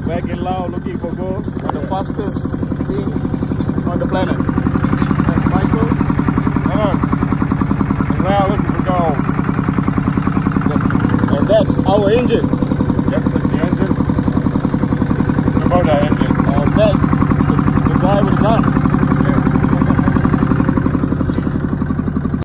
back in Laos looking for gold, the fastest thing on the planet. That's Michael. And now looking for gold. And that's our engine. Yep, that's the engine. The motor engine.